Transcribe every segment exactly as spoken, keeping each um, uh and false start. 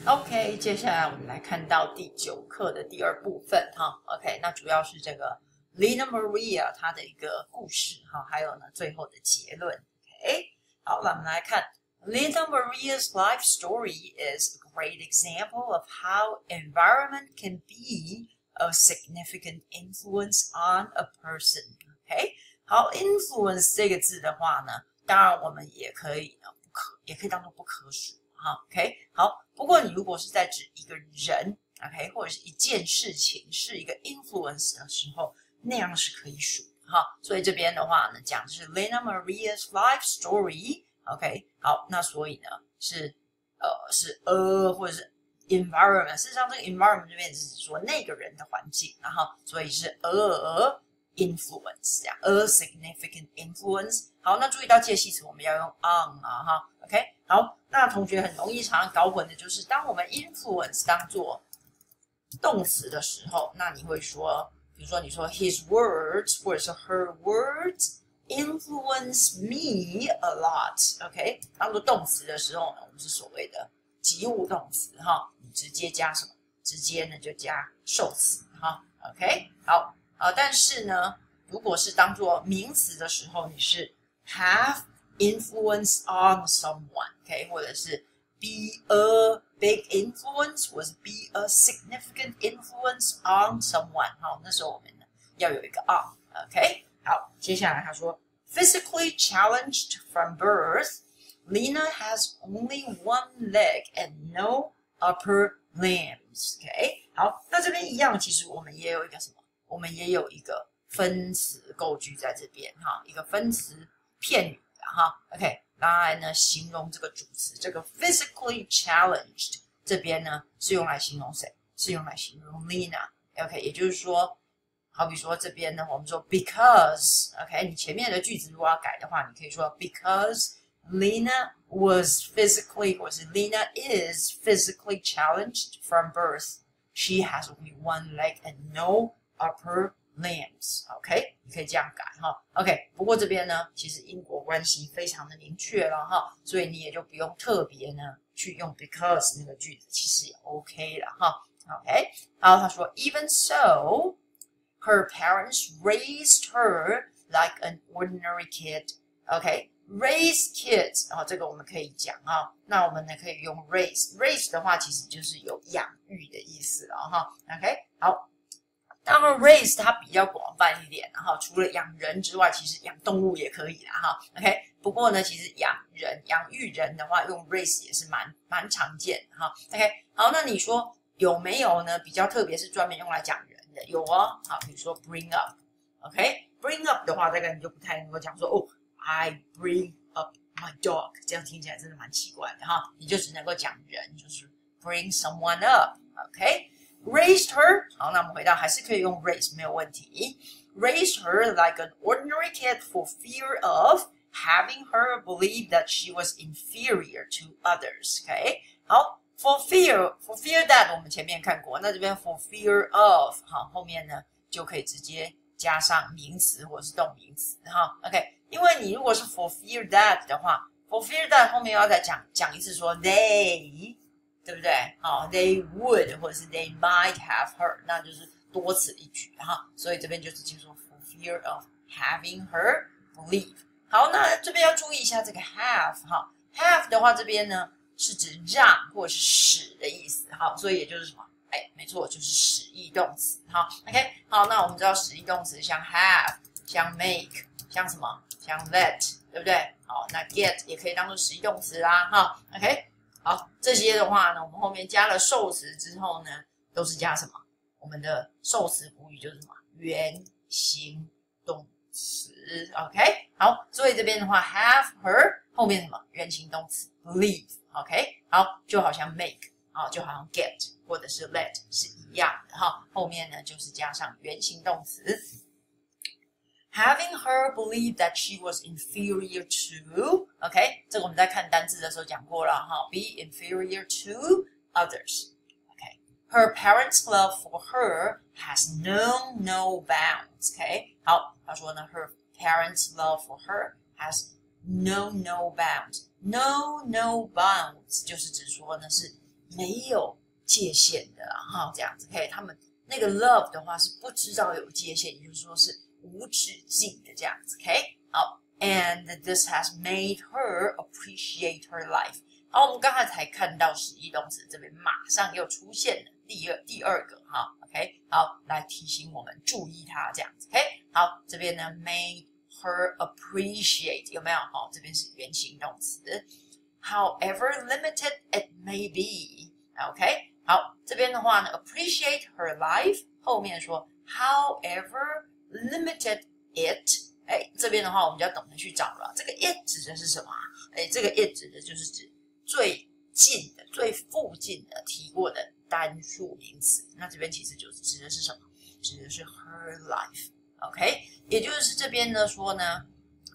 OK， 接下来我们来看到第九课的第二部分哈。OK， 那主要是这个 Lena Maria 她的一个故事哈，还有呢最后的结论。OK， 好，那我们来看 Lena Maria's life story is a great example of how environment can be a significant influence on a person. OK， 好 ，influence 这个字的话呢，当然我们也可以呢不可，也可以当做不可数。OK， 好。不过你如果是在指一个人 ，OK， 或者是一件事情是一个 influence 的时候，那样是可以数的哈。所以这边的话呢，讲的是 Lena Maria's life story。OK， 好，那所以呢是呃是 a 或者是 environment。事实上，这个 environment 这边是指说那个人的环境，然后所以是 a influence 这样 a significant influence。好，那注意到介系词我们要用 on 啊哈。OK， 好，那同学很容易常常搞混的就是，当我们 influence 当做动词的时候，那你会说，比如说你说 his words 或者是 her words influence me a lot。OK， 当做动词的时候呢，我们是所谓的及物动词哈，你直接加什么？直接呢就加受词哈。OK， 好，呃，但是呢，如果是当做名词的时候，你是 have influence on someone， OK， 或者是 be a big influence， 或者是 be a significant influence on someone。好，那时候我们呢要有一个 on，OK， 好，接下来他说 physically challenged from birth, Lena has only one leg and no upper limbs。OK， 好，那这边一样，其实我们也有一个什么？我们也有一个分词构句在这边哈，一个分词片语。哈 ，OK， 当然呢，形容这个主词，这个 physically challenged 这边呢是用来形容谁？是用来形容 Lena。OK， 也就是说，好比说这边呢，我们说 because，OK， 你前面的句子如果要改的话，你可以说 because Lena was physically， 或是 Lena is physically challenged from birth. She has only one leg and no upper limbs。OK， 你可以这样改哈。OK， 不过这边呢，其实因果关系非常的明确了哈，所以你也就不用特别呢去用 because 那个句子，其实也 OK 了哈。OK， 然后他说 even so, her parents raised her like an ordinary kid。OK，raise kids， 然后这个我们可以讲哈，那我们呢可以用 raise，raise 的话其实就是有养育的意思了哈。OK， 好。当然 raise 它比较广泛一点，然后除了养人之外，其实养动物也可以啦哈。OK， 不过呢，其实养人、养育人的话，用 raise 也是蛮蛮常见的哈。OK， 好，那你说有没有呢？比较特别是专门用来讲人的，有哦。好，比如说 bring up。OK，bring up 的话，大概你就不太能够讲说哦 ，I bring up my dog， 这样听起来真的蛮奇怪的哈。你就只能够讲人，就是 bring someone up。OK。Raised her， 好，那我们回到还是可以用 raise 没有问题。Raised her like an ordinary kid for fear of having her believe that she was inferior to others。OK， 好 ，for fear for fear that 我们前面看过，那这边 for fear of 好，后面呢就可以直接加上名词或者是动名词哈。OK， 因为你如果是 for fear that 的话 ，for fear that 后面要再讲讲一次说 they。对不对？好 ，they would 或者是 they might have her， 那就是多此一举哈。所以这边就直接说 for fear of having her believe。好，那这边要注意一下这个 have 哈 ，have 的话这边呢是指让或者是使的意思哈，所以也就是什么？哎，没错，就是使役动词哈。OK， 好，那我们知道使役动词像 have、像 make、像什么？像 let， 对不对？好，那 get 也可以当做使役动词啦哈。OK。好，这些的话呢，我们后面加了受词之后呢，都是加什么？我们的受词补语就是什么？原形动词。OK， 好，所以这边的话 ，have her 后面什么？原形动词 believe。OK， 好，就好像 make 啊，就好像 get 或者是 let 是一样的哈。后面呢就是加上原形动词。Having her believe that she was inferior to， OK， 这个我们在看单字的时候讲过了哈 ，be inferior to others。OK， her parents' love for her has known no bounds。OK， 好，他说呢 ，her parents' love for her has known no bounds。No no bounds 就是指说呢是没有界限的啦，哈，这样子 ，OK， 他们那个 love 的话是不知道有界限，也就是说是无止境的这样子 ，OK， 好 ，and this has made her appreciate her life。好，我们刚才才看到实义动词，这边马上又出现了第二第二个哈 ，OK， 好，来提醒我们注意它这样子 ，OK， 好，这边呢 made her appreciate 有没有？哦，这边是原形动词 ，however limited it may be，OK， 好，这边的话呢 appreciate her life， 后面说 however limited it， 哎，这边的话我们就要懂得去找了，这个 it 指的是什么？哎，这个 it 指的就是指最近的、最附近的提过的单数名词，那这边其实就指的是什么？指的是 her life，OK， 也就是这边呢说呢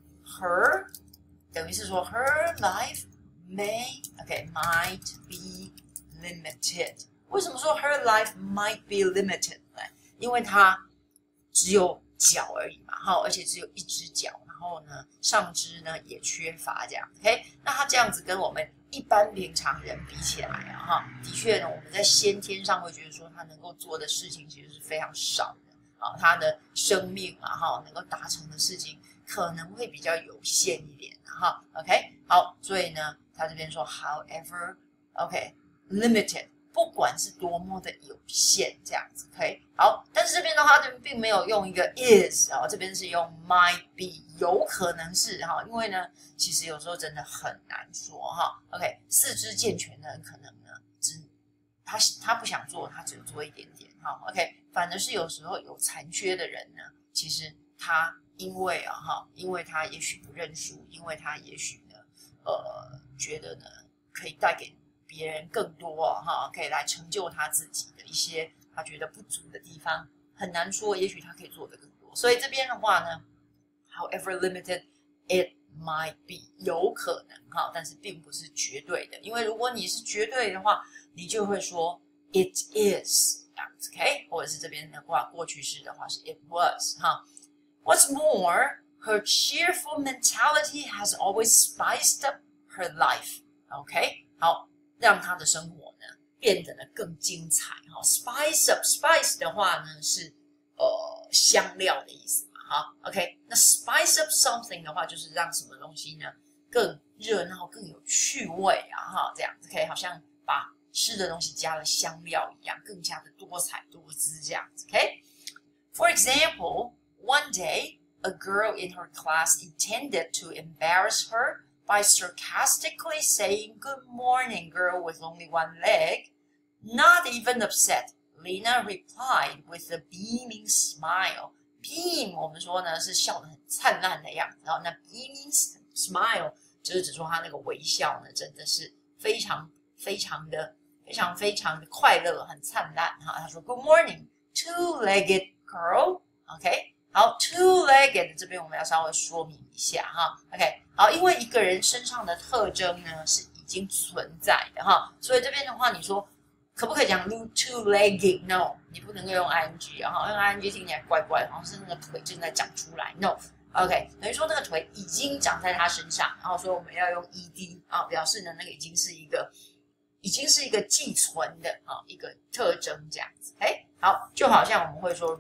，her 等于是说 her life may OK might be limited。为什么说 her life might be limited 呢？因为它只有脚而已嘛，哈，而且只有一只脚，然后呢，上肢呢也缺乏这样 ，OK， 那它这样子跟我们一般平常人比起来啊，哈，的确呢，我们在先天上会觉得说他能够做的事情其实是非常少的，啊，他的生命啊，哈，能够达成的事情可能会比较有限一点，哈 ，OK， 好，所以呢，他这边说 ，however，OK， limited。不管是多么的有限，这样子 ，OK， 好，但是这边的话，这边并没有用一个 is 啊，这边是用 might be， 有可能是哈，因为呢，其实有时候真的很难说哈 ，OK， 四肢健全的人可能呢，只他他不想做，他只有做一点点哈 ，OK， 反而是有时候有残缺的人呢，其实他因为啊哈，因为他也许不认输，因为他也许呢，呃，觉得呢可以带给别人更多哦，哈，可以来成就他自己的一些他觉得不足的地方，很难说，也许他可以做得更多。所以这边的话呢 ，however limited it might be， 有可能哈，但是并不是绝对的，因为如果你是绝对的话，你就会说 it is 这样子 ，OK， 或者是这边的话，过去式的话是 it was 哈。What's more, her cheerful mentality has always spiced up her life. OK， 好。让他的生活呢变得呢更精彩哈 ，spice up，spice 的话呢是呃香料的意思嘛哈 ，OK， 那 spice up something 的话就是让什么东西呢更热闹、更有趣味啊哈，这样子 ，OK， 好像把吃的东西加了香料一样，更加的多彩多姿这样子 ，OK。For example, one day a girl in her class intended to embarrass her by sarcastically saying, "Good morning, girl with only one leg." Not even upset, Lena replied with a beaming smile. Beam 我们说呢是笑得很灿烂的样子，然后那 beaming smile 就是指说她那个微笑呢真的是非常非常的非常非常的快乐，很灿烂哈。她说 "Good morning, two-legged girl." OK。好 ，two-legged 这边我们要稍微说明一下哈 ，OK， 好，因为一个人身上的特征呢是已经存在的哈，所以这边的话，你说可不可以讲 two-legged？ No， 你不能够用 ing 啊，用 ing 听起来怪怪的，好像是那个腿正在长出来。No，OK， 等于说那个腿已经长在他身上，然后所以我们要用 ed 啊，表示呢那个已经是一个已经是一个寄存的啊一个特征这样子。哎，好，就好像我们会说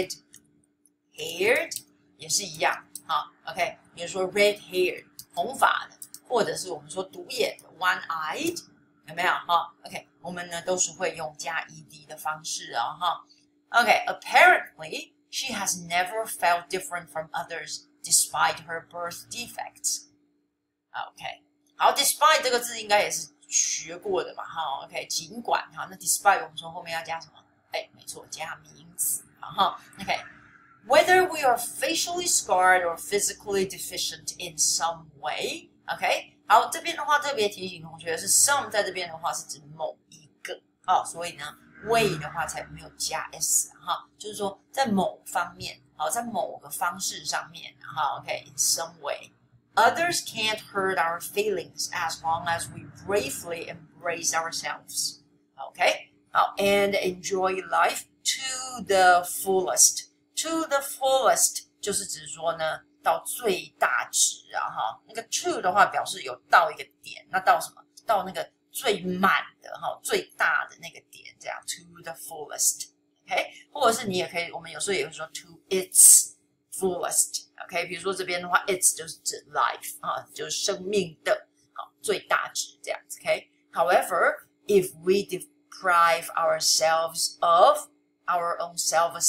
red。Haired 也是一样，好 ，OK， 比如说 red haired 红发的，或者是我们说独眼的 one eyed， 有没有哈 ？OK， 我们呢都是会用加 ed 的方式哦哈。OK，apparently she has never felt different from others despite her birth defects. OK， 好 ，despite 这个字应该也是学过的嘛哈 ？OK， 尽管哈，那 despite 我们说后面要加什么？哎，没错，加名词啊哈 ，OK。Whether we are facially scarred or physically deficient in some way, OK， 好，这边的话特别提醒同学是 some 在这边的话是指某一个，好，所以呢 way 的话才没有加 s 哈，就是说在某方面，好，在某个方式上面，哈 ，OK，in some way, others can't hurt our feelings as long as we bravely embrace ourselves, OK， 好 ，and enjoy life to the fullest.To the fullest 就是指说呢，到最大值啊哈。那个 to 的话表示有到一个点，那到什么？到那个最满的哈，最大的那个点，这样 to the fullest。OK， 或者是你也可以，我们有时候也会说 to its fullest。OK， 比如说这边的话 ，its 就是指 life 啊，就是生命的好最大值这样子。OK，However, if we deprive ourselves of our own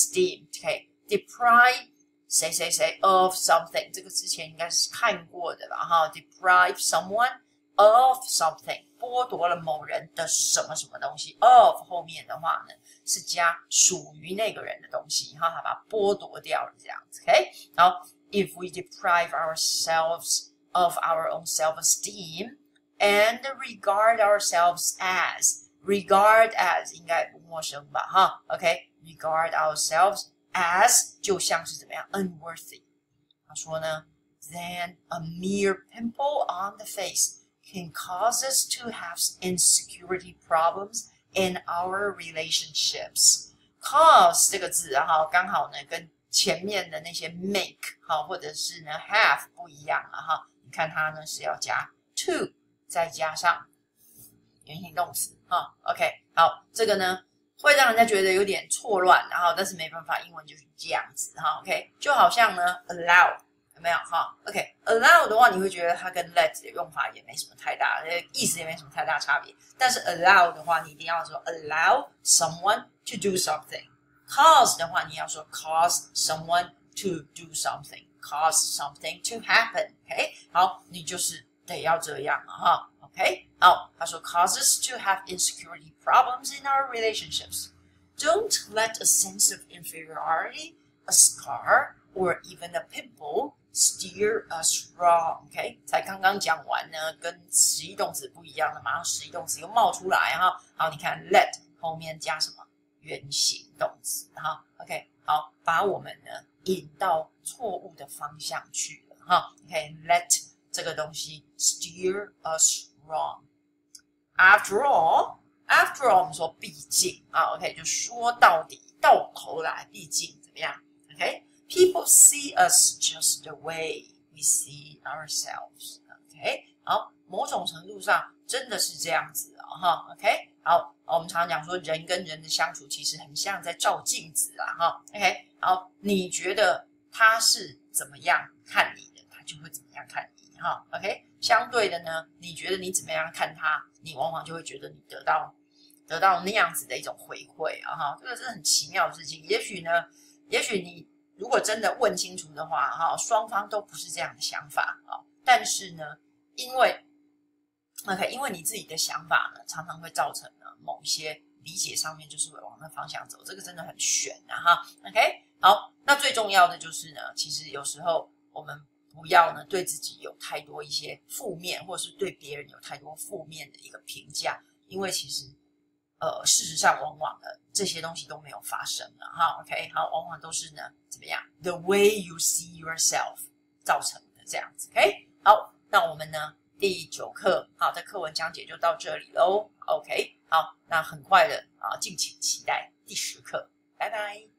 self-esteem，OK，deprive 谁谁谁 of something， 这个之前应该是看过的吧？哈 ，deprive someone of something， 剥夺了某人的什么什么东西。of 后面的话呢，是加属于那个人的东西，哈，把它剥夺掉了这样子。OK， 然后 if we deprive ourselves of our own self-esteem and regard ourselves as regard as 应该不陌生吧？哈 ，OK，regard ourselves as 就像是怎么样 unworthy。他说呢 ，then a mere pimple on the face can cause us to have insecurity problems in our relationships. Cause 这个字啊，哈，刚好呢跟前面的那些 make 哈或者是呢 have 不一样了哈。你看它呢是要加 to 再加上原形动词哈。OK， 好，这个呢会让人家觉得有点错乱，然后但是没办法，英文就是这样子哈。OK， 就好像呢 allow。有没有哈 ？OK，allow 的话，你会觉得它跟 let 的用法也没什么太大，意思也没什么太大差别。但是 allow 的话，你一定要说 allow someone to do something。cause 的话，你要说 cause someone to do something，cause something to happen。OK， 好，你就是得要这样了哈。OK， 好，他说 cause us to have insecurity problems in our relationships. Don't let a sense of inferiority, a scar, or even a pimple.Steer us wrong, OK？ 才刚刚讲完呢，跟实义动词不一样的，马上实义动词又冒出来哈。好，你看 let 后面加什么？原形动词哈。OK， 好，把我们呢引到错误的方向去了哈。OK，let 这个东西 steer us wrong. After all, after all， 我们说毕竟啊 ，OK， 就说到底，到头来，毕竟怎么样 ？OK。People see us just the way we see ourselves. OK， 好，某种程度上真的是这样子啊、哦，哈。OK， 好，我们常常讲说人跟人的相处其实很像在照镜子啊，哈。OK， 好，你觉得他是怎么样看你的，他就会怎么样看你，哈。OK， 相对的呢，你觉得你怎么样看他，你往往就会觉得你得到得到那样子的一种回馈啊，哈。这个是很奇妙的事情。也许呢，也许你。如果真的问清楚的话，哈，双方都不是这样的想法啊。但是呢，因为 ，OK， 因为你自己的想法呢，常常会造成呢某一些理解上面就是会往那方向走，这个真的很悬啊，哈。OK， 好，那最重要的就是呢，其实有时候我们不要呢对自己有太多一些负面，或者是对别人有太多负面的一个评价，因为其实。呃，事实上，往往呢这些东西都没有发生了哈 ，OK， 好，往往都是呢怎么样 ？The way you see yourself 造成的这样子 ，OK， 好，那我们呢第九课好的课文讲解就到这里喽 ，OK， 好，那很快的啊，敬请期待第十课，拜拜。